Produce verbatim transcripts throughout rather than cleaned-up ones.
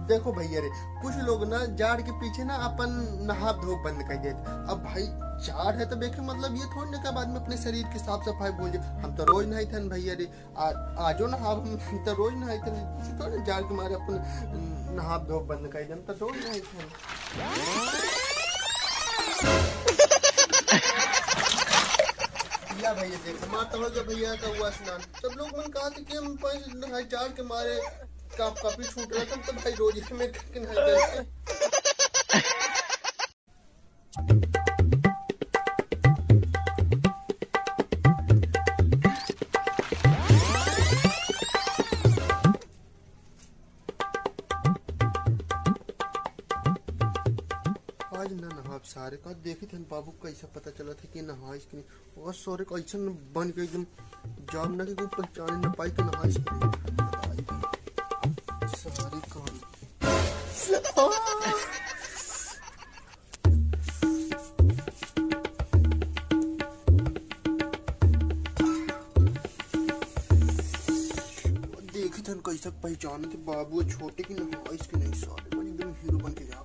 देखो भैया रे, कुछ लोग ना जाड़ के पीछे ना अपन नहा धो बंद कर देते। अब भाई जाड़ है तो देखे मतलब ये थोड़ी ना के बाद में अपने शरीर की साफ सफाई भूल जाए। हम तो रोज नहाई थे भैया रे, आजो नहा हम तो रोज नहाई थे, थोड़े जाड़ के मारे अपन नहा धो बंद कर दे, हम तो रोज नहाई थे। भैया देख माता हो गया भैया का हुआ स्नान, सब लोग मन कहा कि हम नहाई जाड़ के मारे का काफी छूट रहा था, तो भाई रोज ही में नहाई। आज ना नहा सारे का देखे थे बाबू कैसा पता चला था कि नहा इसके और सोरे कैसा बन गए एकदम जाम ना कि कोई पहचान न पाई कि नहा इसके सारे काम। देखे थे कैसा पहचान थे बाबू छोटे की नहा इसके नहीं सारे एकदम हीरो बन के जा।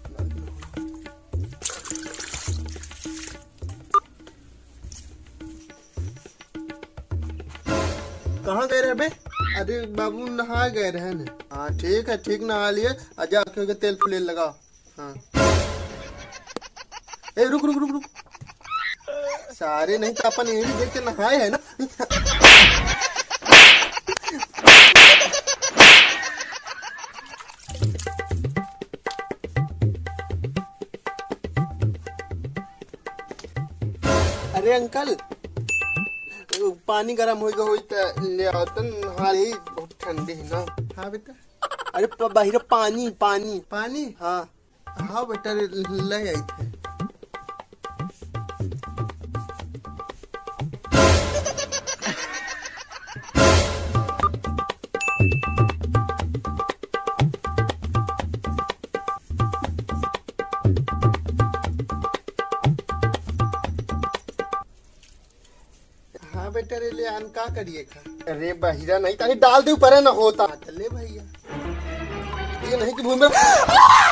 कहाँ गए रहे बे? अरे बाबू नहा गए रहे ना। हाँ ठीक है, ठीक नहा लिए, आजा आके तेल फुले लगा। हाँ ए रुक रुक रुक रुक सारे नहीं तो अपन यही देख के नहाए है ना। अरे अंकल पानी गरम हो गया हो ले आता हाल ही बहुत ठंडी है ना। हाँ बेटा, अरे बाहर पानी पानी पानी। हाँ हाँ बेटा ले आई थे। हाँ बेटा रे ले आन का करिए खा। अरे बहिरा नहीं ताकि डाल दे ऊपर ना होता ले भैया, ये नहीं कि भूमि में